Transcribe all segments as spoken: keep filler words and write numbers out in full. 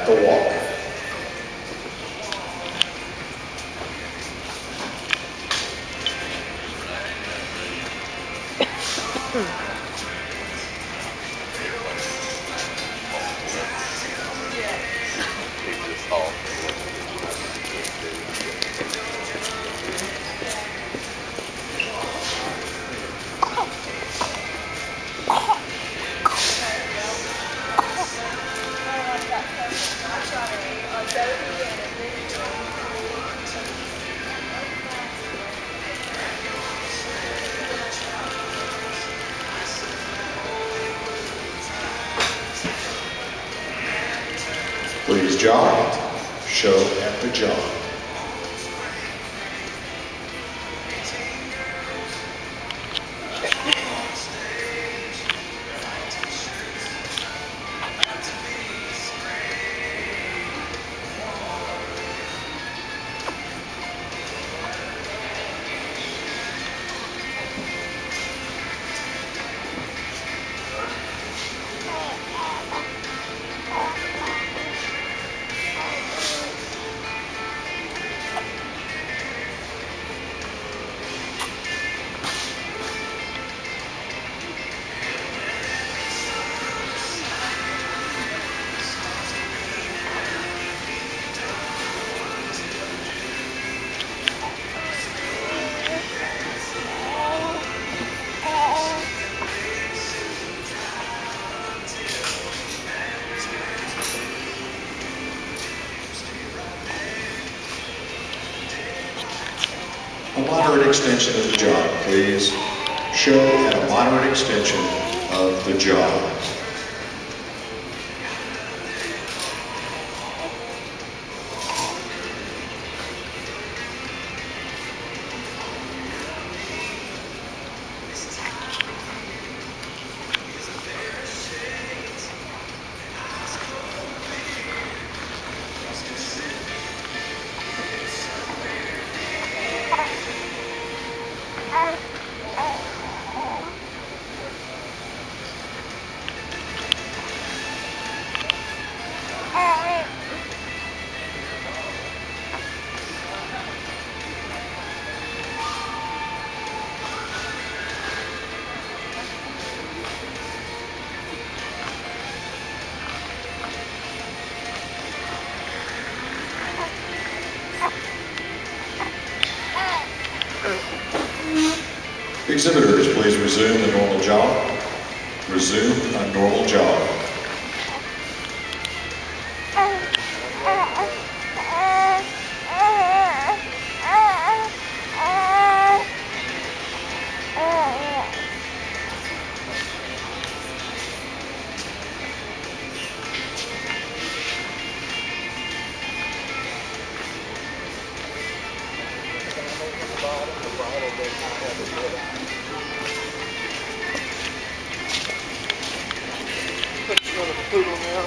at the walk. Please jog. Show at the jog. A moderate extension of the jog, please. Show at a moderate extension of the jog. Exhibitors, please resume the normal jog. Resume a normal jog. Put you on the poodle now.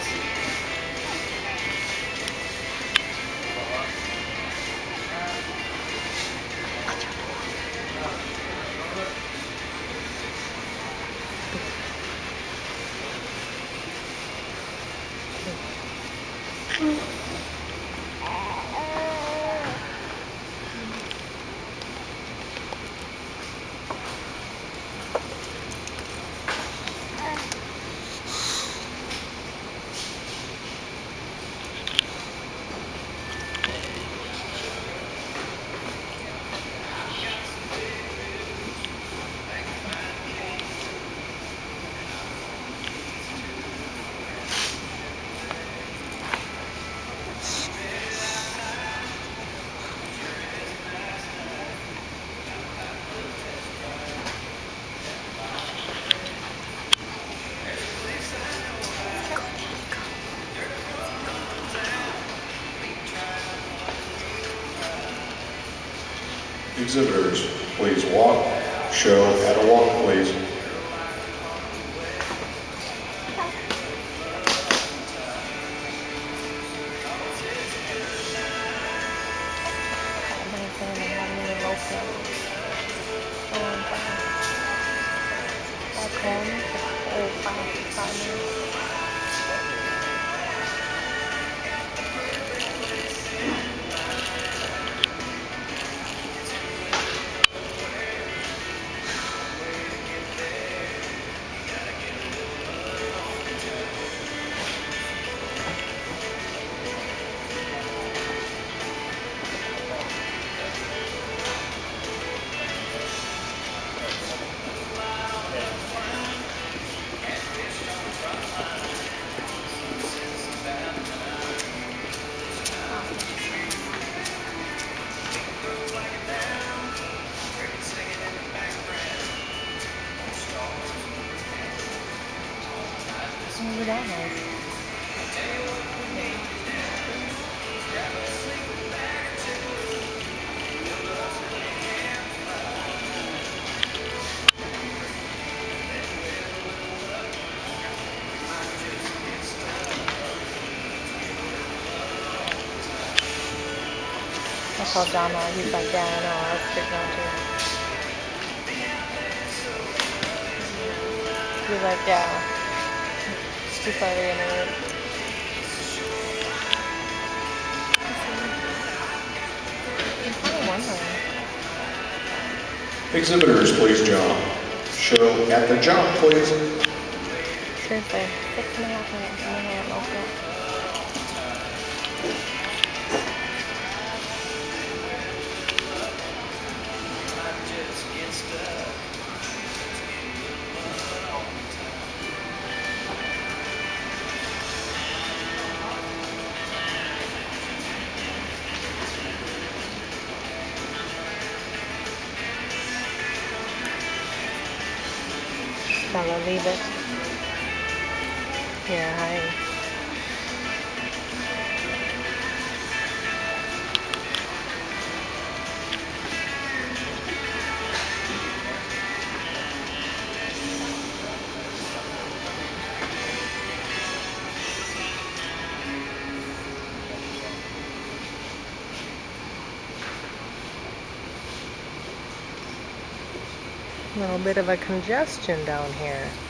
Exhibitors, please walk. Show at a walk, please. told John that. He's like, yeah, I know, I was freaking out too. He's like, yeah, it's too far to get in. I'm kind of wondering. Exhibitors, please, John. Show at the jump, please. Seriously, six and a half minutes and I haven't milked it. Gotta leave it. Here, hi. A little bit of a congestion down here.